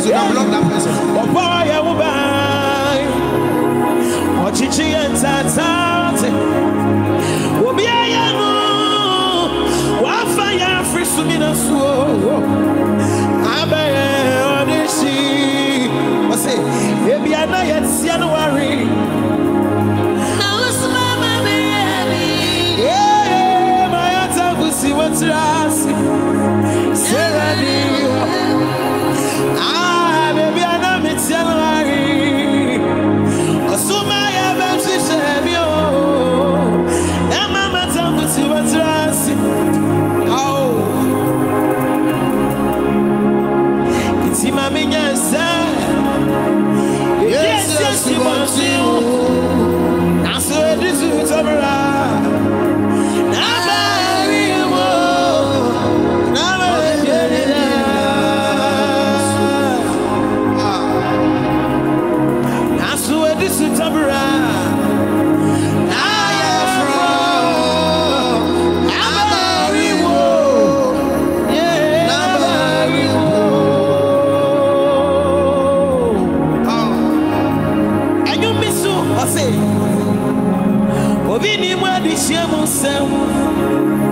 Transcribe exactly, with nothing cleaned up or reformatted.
to yeah. block that person. Oh boy, I will buy. Oh chichi and tatate. Oh be I know. Wa fire free sumina so. Abe odishi. What say? Ebi ana yet January. See what's last. Ah, baby, I know it's January. Assume I have a shame, yo. And Mama, tell me see what's last. Oh, it's him, I mean, yes, yes, yes, you want to. Now, so this is over. Ovini mwadi shemu semu